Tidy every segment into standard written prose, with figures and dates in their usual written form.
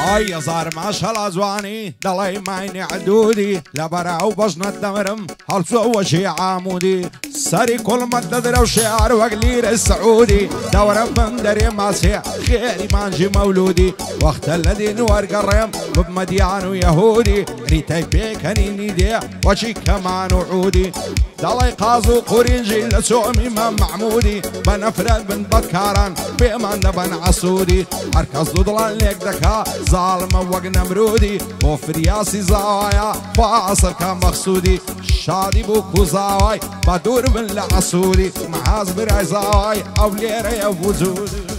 هاي صار ماشاء زواني دلي مايني عدودي لبرا وبجنة دمرم هالسو وشي عامودي ساري كل مدد وشعر وقلير السعودي دورا بندري ماسي خيري مانجي مولودي وقت الذي نور قريم بمديان ويهودي ريتاي بيكني نيدي وشي كمان وعودي دلي قازو قرينجي لسوم امام معمودي بنفرد بن بكاران بيمان بن عسودي اركز ضلال ليك دكا ظالمة وق نمرودي وفرياسي زوايا فاصل كان مقصودي شادي بوكو زواي بدور من العسودي معاز براي زواي او ليرة يا وجودي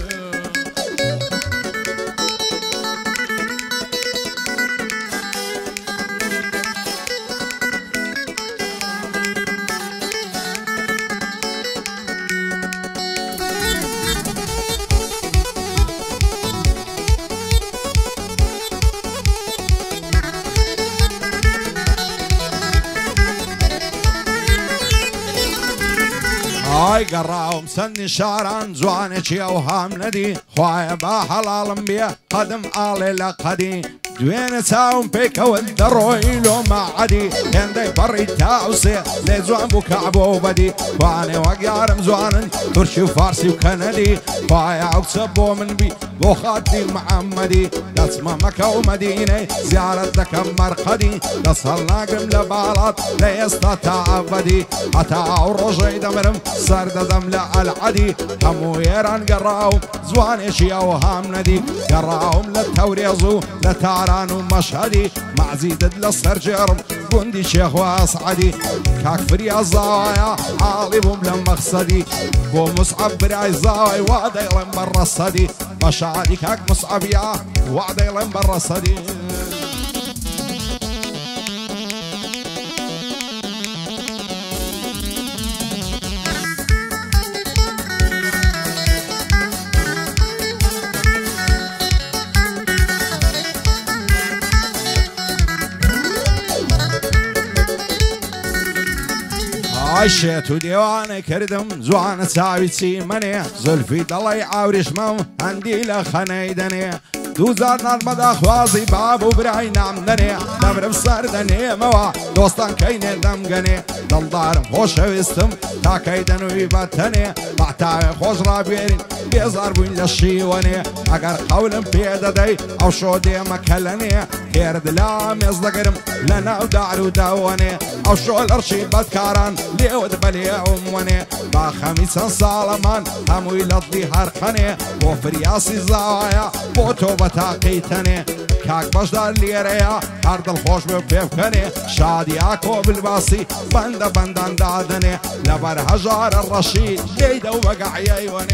هاي قراهم سني شاران زوانك يا وهام ندي خوايا بحلال بيه قدم آلي لقدي دوين تاون بيك والدروي لو ما عدي يندي بري تاوسي لزوان بو كعبو بدي واني وقارم زوان ترشي فارسي وكندي خوايا عقصبو من بي بو خاتي محمدي لاسما مكة ومدينة زيارة دكم مرقدي لصلنا قم لبالات ليستطاع عبدي حتى رجي دمرم سرد دم العدي همو يران قراهم زوان اشيا وهام ندي قراهم للتوريزو لتعران ومشهدي مع زيد للسرجرم قندي شيخ واسعدي كاك فريا الزوايا عالبهم لمقصدي بو مصعب براي الزواي وعدي لما الرصدي مشاعري كاك مصعب يا وعدي لما الرصدي عشت وديواني كردم زوانة ساوي تسيمني زلفي ضلي عاوري شمو عندي لخنيدني دوزار نار مدى خوازي بابو براي نامدني دمر بسردني موا دوستان كيني دمقني دل دارم خوش ويستم تا كيدن ويبتني بعتاوي خوش رابيرين بيزار بوين لشيواني اگر قولم بيدا دي او شو دي مكلني خير دلام يزدقرم لنا ودعر ودواني او شو الارشي بدكاران ليود بلي عمواني با خميسا صالمان همو يلطلي هرقني وفرياسي زوايا بوتو بتاقيتني كاك بجدار ليريا عرض الخوش بفيفكني شادي اكو بالباسي بندان دادني لبر هجار الرشيد ليدا وبقع يايواني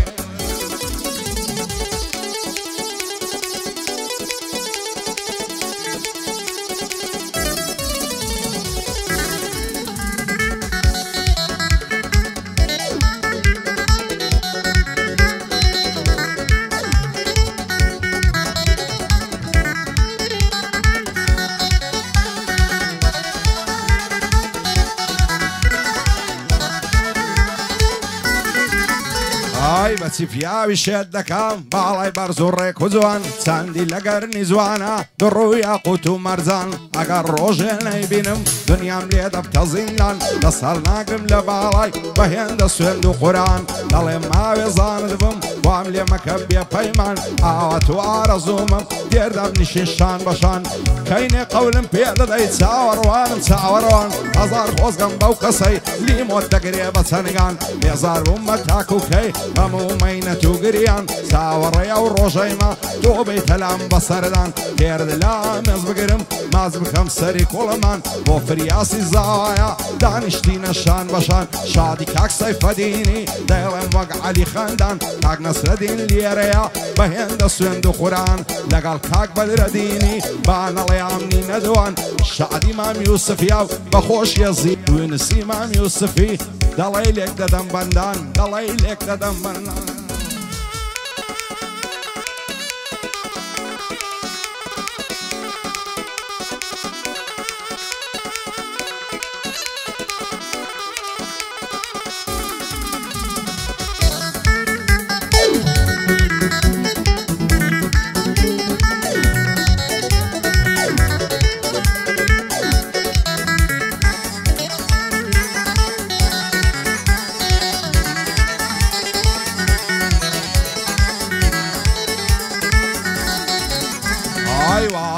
بسي فياوي شدكام بالاي برزورك وزوان ساندي لقرني زوانا درو ياقوت ومرزان اقر روجيني بينم دنيا مليدة بتزينان دصلنا قم لبالاي بهين دسوين قران دالي ما ويزان دفم وعملي مكبية بيمان عوات وعرزومم دير دابني شيشان بشان كيني قولم بيدا داي تساور وان ازار خوزقم بوقسي ليموت دقريبة سنقان يزار بمتاكو كي همو مينة توقريان ساور يا وروجيما توبي تلام بصردان دير دلام يزبقرم مازبكم سري كولمان وفرياسي زايا دانشتين الشان بشان شادي كاك سيف ديني دايلم وقع علي خاندان كاك نصر دين ليريا بهين دسوين دو قران لقال كاك بدر ديني بانا ليامني ندوان شادي مام يوسف ياو بخوش يزيد ونسي مام يوسفي دليلك ددم بندان دليلك ددم بندان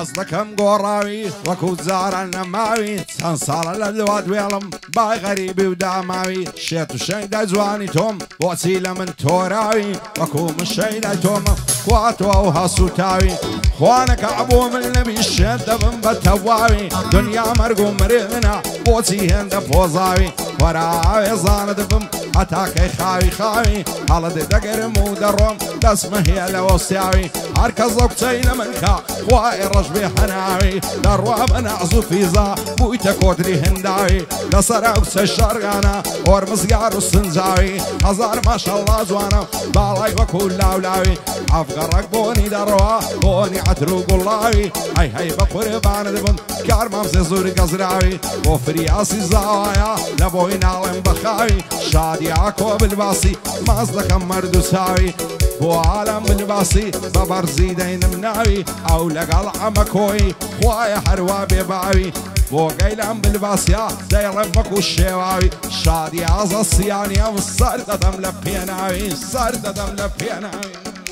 دەکەم گۆڕاوی وەکو جاران نەماوی چەند ساڵە لە دوات وێڵم بای غەریبی و داماوی شێت و شەیدای جوانی تۆم بۆچی لە من تۆراوی وەکو من شەیدای تۆمە خواتەوە و هەسووتاوی خوانەکە عبوو من نەبی شێت دەبم بە تەواوی دنیا مەرگ و مرێنە بۆچی هێندە پۆزاوی وەراوێ زانە دەبم هەتاکەی خاوی خاوی هەڵە دەگەرم و دەڕۆم دەستمە هەیە لە وەستیاوی هەرکەس ئەو کچەی لە منکە خوای ڕەش بێ هەناوی دەڕوا بە نەعز و فیزا بوویتە کۆتری هەنداوی لەسەر ئەو کچە شەرگانە ئۆرمزگار و سنجاوی هەزار ماشەڵڵا جوانە باڵای وەکو لاولاوی ئەفگەڕەک بۆنی دەڕەوە بۆنی عەتر و گوڵاوی هەی هەی بە قوربانە دەبم کارمام سێ زووری گەزراوی بۆ فریاسی زاوایە لە بۆی ناڵێم بەخاوی شادی ئاکۆ بلباسی ماز دەکەم مەرد و چاوی بۆ عالەم بلباسی بە بەرزی دەینم ناوی ئەو لەگەڵ ئەمە کۆی خوایە هەروە بێباوی بۆ گەیلام بلباسیا دەیڵێم وەکو شێواوی شادی ئازە سیانیە و سەر دەدەم لە پێناوی سەر دەدەم لە پێناوی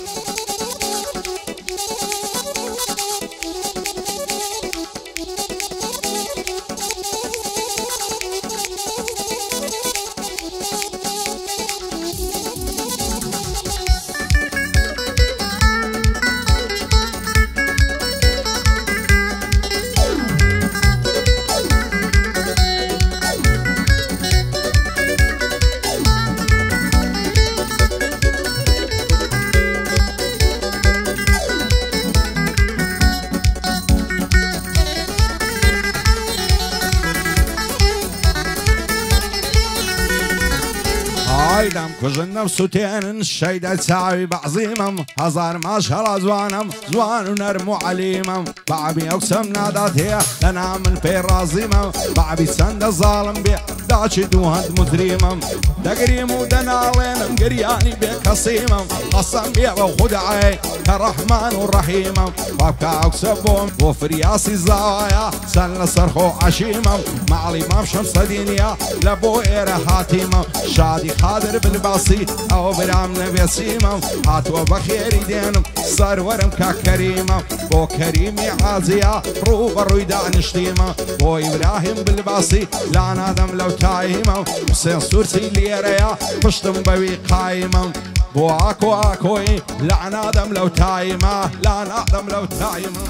دەم کوژن نەفسوتێنن شەیدە چاوی بەعزیمم هەزار ماشەڵا جوانم جوان و نەرم و عەلیمم بەعبی ئەو کچەم نادات هەیە لەنا من پێی ڕازیمم بەعبی چەندە زاڵم بێ داچی دوو هەند مجریمم دەگریم و دەناڵێنم گریانی بێ کەسیمم قەسەم بێ بە خودعی کە ڕەحمان و ڕەحیمم بابکە ئەو کچە بۆم بۆ فریاسی زاوایە چەند لەسەر خۆ عەشیمم ماڵی مام شەمسەدینیە لە بۆ ئێرە هاتیمم شادی خادر بلباسی ئەو برام نەبێسیمم هاتووە بە خێری دێنم سەروەرم کا کەریمم بۆ کەریمی عازیە ڕوو بە ڕووی دانیشتیمە بۆ ئیبراهیم بلباسی لانادەم لەو تایمم حسێن سوورچی لێرەیە پشتم بەوی قایمم بۆ ئاکۆ ئاکۆی لەعنادەم لەو تایمە لانادەم لەو تایمە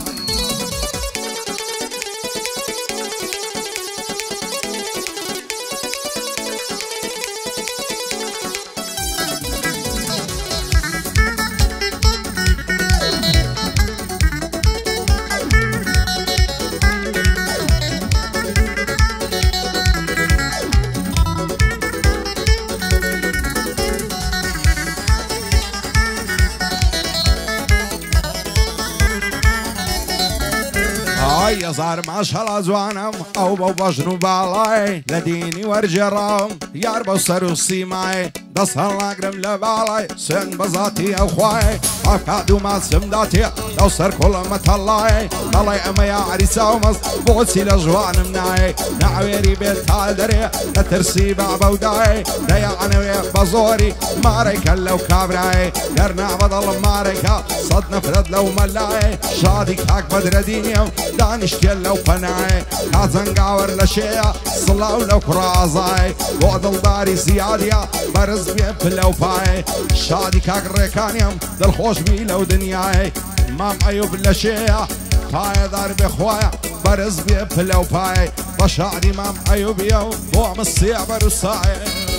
هەزار ماشەڵا جوانم ئەو بەو بەژن و باڵای لە دینی وەرجێڕاوم یار بەو سەر و سیمای دەست هەڵناگرم لە باڵای سوێن بەزاتی ئەو خوای ئاکا دوو ماچم داتێ لەو سەر کوڵەمە تەڵای دەڵێ ئەمە یاری چاومەست بۆچی لە ژوانم نایە ناوێری بێت تا دەرێ لە ترسی بابەودای دەیانەوێ بە زۆری مارێکە لەو کابرایە گەرنا بەدەڵم مارێکە سەد نەفرەت لەو مەلایە شادی کاک بەدرەدینیم دانیشتێ لەو پەنایە کا جەنگاوەر لە شێیە سڵاو لەو کوڕازای بۆ دڵداری زیادیە بەرز بێ پلە و پایە شادی کاک ڕێکانیم دڵخۆش بی لەو دنیایە مام ئەیوب لە شێیە پایەدار بێخوایە بەرز بێ پلە و پایە بە شادی مام ئەیوبیە و بۆ مسیە بەروسایە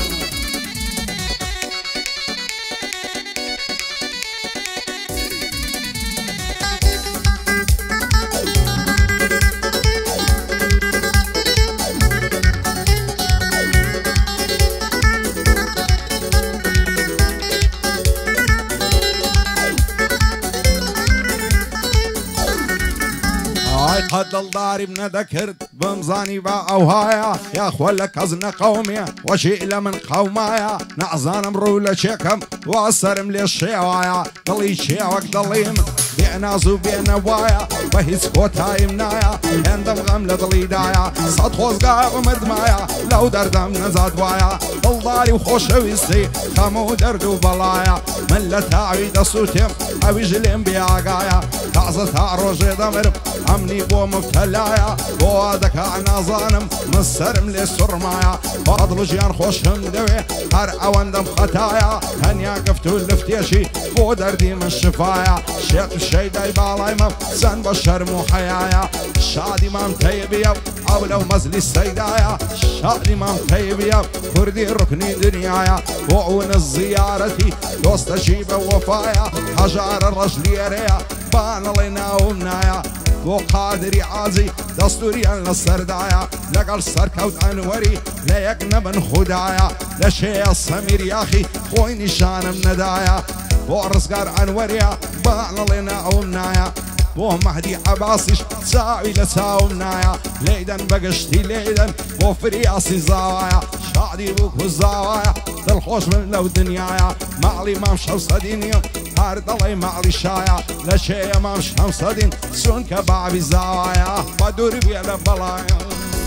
قەت دڵداریم نەدەکرد بمزانی بە ئەوهایە یاخوا لە کەس نەقەومێ وەشی لە من قەومایە نەعزانم ڕوو لە چێکم وا سەرم لێ شێوایە دڵی چێوەک دڵیم بێناز و بێنەوایە بە هیچ کۆتاییم نایە هێندەم غەم لە دڵیدایە سەد خۆزگای بمردمایە لەو دەردەم نەزاد وایە دڵداری و خۆشەویستی خەم و دەرد و بەڵایە من لە تاوی دەسووتێم ئەویش لێم بێئاگایە تازە تا ڕۆژێ دەمرم ئەمنی بۆ مبتەلایە بۆ دەکا نازانم من سەرم لێ سوڕمایە فەضڵ و ژیان خۆشم دەوێ هەر ئەوەندەم خەتایە تەنیا گفت و لفتێشی بۆ دەردی من شفایە شێت و شەیدای باڵای مەم چەند بە شەرم و حەیایە شادی مام تەیبیە ئەو لەو مەزلی سەیدایە شادی مام تەیبیە کوردی ڕکنی دنیایە بۆ ئەوە زیارەتی دۆستەشی بە وەفایە هەژارە ڕەش لێرەیە بانەڵێ ناوم نایە بۆ قادری عازی دەستوریان لە سەردایە لەگەڵ سەرکەوت ئەنوەری لە یەک نەبن خودایە لە شێە سەمیر یاخی خۆی نیشانم نەدایە بۆ ڕزگار ئەنوەریە بانەڵێ ناوم نایە بۆ مەهدی عەباسیش چاوی لە چاوم نایە لێدەن بەگشتی لێدەن بۆ فریاسی زاوایە شادی بوو و زاوایە دڵخۆش من لەو دنیایە ماڵی مام شەوسەدی نییە هەر دەڵێ ماڵی شایە لە شێیە مام شەوسەدین چونکە بابی زاوایە بە دوور بێ لە بەڵایە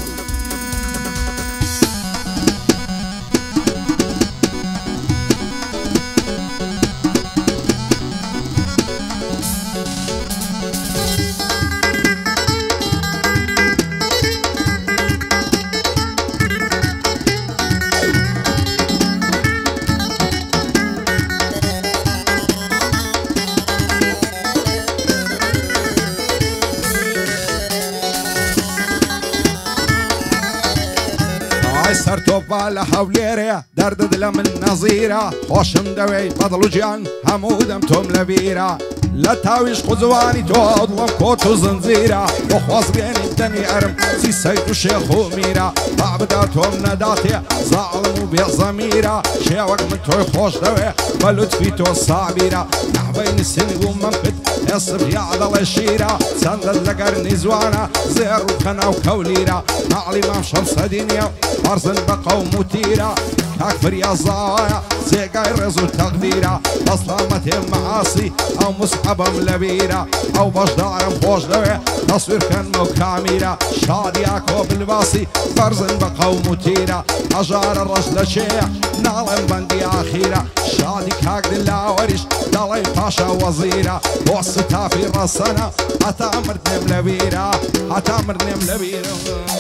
سەر تۆپا لە هەولێرەیە دەردت لە من نەزیرە خۆشم دەوێی بەدڵ و گیان هەموو دەم تۆم لە بیرە لە تاویش قوزوانی تۆ دڵم کۆت و زنجیرە بۆ خۆزگێنی دەنی ئەرم چی سەید و شێخ و میرە بابدا تۆم نەداتێ زاڵم و بێزەمیرە شێوەک من تۆی خۆش دەوێ بە لوتفی تۆ سابیرە نەحبەینی سنگ و منقت هێسب یا دەڵێ شیرە چەندت لەگەر نیزوانە زێر و کەنا و کەولیرە ماڵی مام شەمسەدی نییە فەرزن بە قەوم و تیرە کاک فریا زاوایە جێگای ڕێز و تەقدیرە بەسلامەتێ مەعاسی ئەو مسحەبەم لەبیرە ئەو بەشدارم خۆش دەوێ تەسویرکەنمە و کامیرە شادیا کۆبلباسی فەرزن بە قەوم و تیرە هەژارە ڕەش لە چێە ناڵێم بەندی ئاخیرە شادی کاک دلاوەریش دەڵێ پاشا وەزیرە بۆ ستافی ڕەسەنە هەتا مردنێم لەبیرە هەتا مردنێم لەبیرە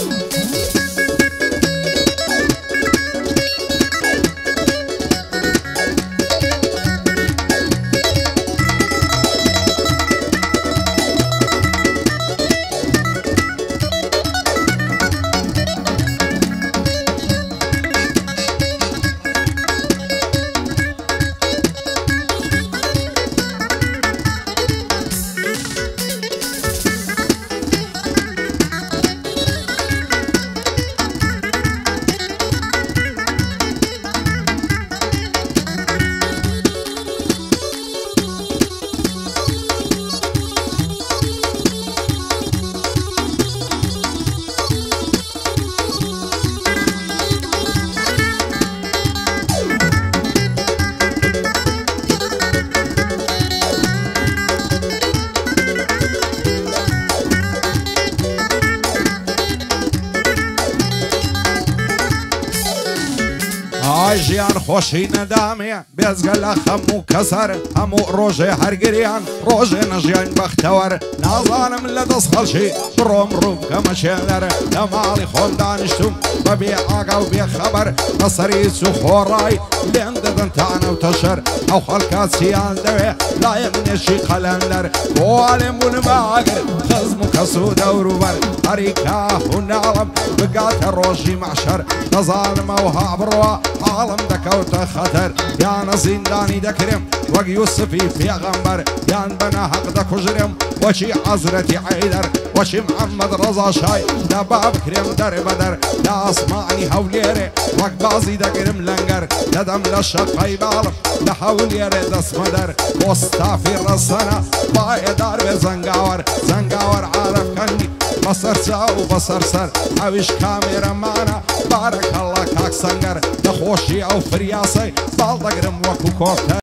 ژیان خۆشی نەدامێ بێزگە لە خەموو کەسەر هەموو ڕۆژێ هەرگریان ڕۆژێ نەژیان بەختەوەر نازانم لە دەست خەڵکی بڕۆم ڕوو بکەمە چێنەر لە ماڵی خۆم دانیشتوم بە بێ ئاگا و بێ خەبەر بەسەری چوو خۆڕای لێم دەدەن تانە و تەشەر ئەو خەڵکا چیان دەوێ لایە منێشی قەلەندەر بۆ لێم بوونماگر خەزم و کەس و دەوروبەر هەری کاف و ناڵم بگاتە ڕۆژی مەحشەر دەزانم ئەوها بڕۆوە حاڵم دەکەوتە خەتەر یانە زیندانی دەکرێم وەک یوسفی پێغەمبەر یان بەنە حەق دەکوژرێم وەچی حەزرەتی عەیدەر وەچی محەممەد ڕەزا شای دەبا بکرێم دەربەدەر لە ئاسمانی هەولێرێ وەک بازی دەگرم لەنگەر دەدەم لە شەقەی باڵم لە هەولێرێ دەسمەدەر بۆ ستافی ڕەسەنە باێدار بێ زەنگاوەر زەنگاوەر عارەفکەنی بەسەر چاو و بەسەر سەر ئەویش کامێرەمانە بارەکەڵڵا کاک سەنگەر دەخۆشی ئەو فریاسەی باڵ دەگرم وەکو کۆکتە